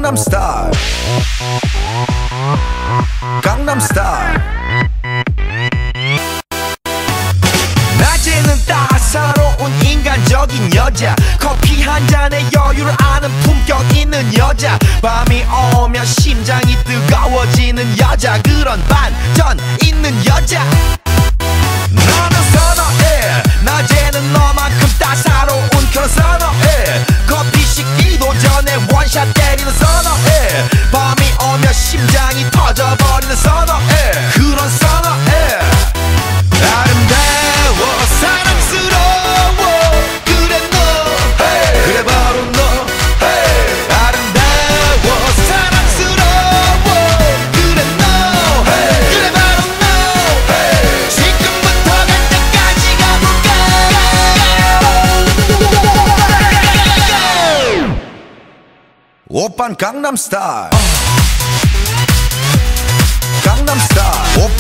강남스타일 강남스타일. 낮에는 따사로운 인간적인 여자, 커피 한 잔에 여유를 아는 품격 있는 여자, 밤이 오면 심장이 뜨거워지는 여자, 그런 반전 있는 여자. 너는 선호해, 낮에는 너만큼 따사로운 그런 선호해, 커피 식기도 전에 원샷 때리는 선호해, 밤이 오면 심장이 터져버리는 선호해, 그런 선호해. 아름다워 사랑스러워 그래 너 hey. 그래 바로 너 hey. 아름다워 사랑스러워 그래 너 hey. 그래 바로 너 hey. 지금부터 갈 때까지 가볼까. 오빤 강남스타일 강남스타일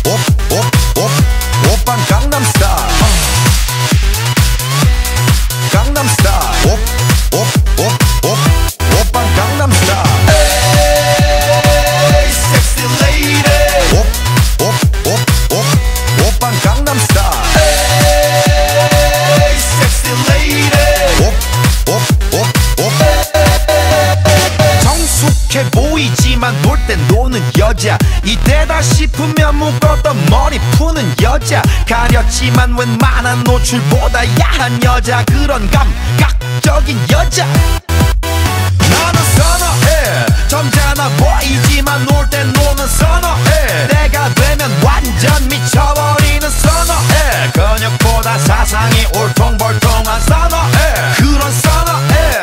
오빤 강남스타일 강남스타일 오빤 강남스타일. 에이 섹시 레이디 오빤 강남스타일. 에이 섹시 레이디 성숙해 보이지만 놀 땐 노는 여자, 이때다 싶으면 묶었던 머리 푸는 여자, 가렸지만 웬만한 노출보다 야한 여자, 그런 감각적인 여자. 너는 선호해, 점잖아 보이지만 놀 땐 노는 선호해, 내가 되면 완전 미쳐버리는 선호해, 근육보다 사상이 울퉁불퉁한 선호해, 그런 선호해.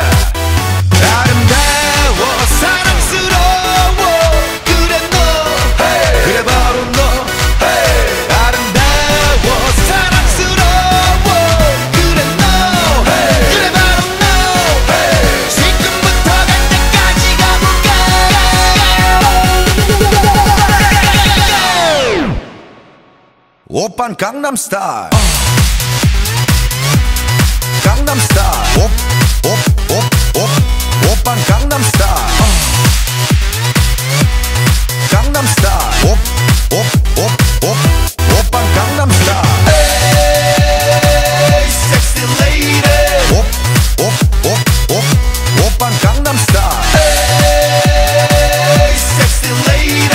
아름다워 사랑스러워 그래 너 hey. 그래 바로 너 hey. 아름다워 사랑스러워 그래 너 hey. 그래 바로 너 hey. 지금부터 갈 때까지 가볼까. 오빤 강남스타일 강남스타일 오빤 강남스타일 강남스타일 오빤 강남스타일. 에이 섹시 레이디 오빤 강남스타일. 에이 섹시 레이디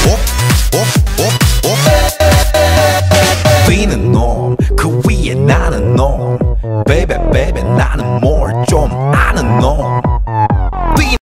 위는 놈, 그 위에 나는 놈, 베이베 베이베 나는 뭘 좀 아는 놈.